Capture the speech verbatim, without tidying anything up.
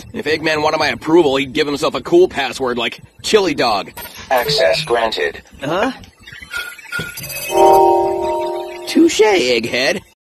If Eggman wanted my approval, he'd give himself a cool password like Chili Dog. Access granted. Huh? Touche, Egghead.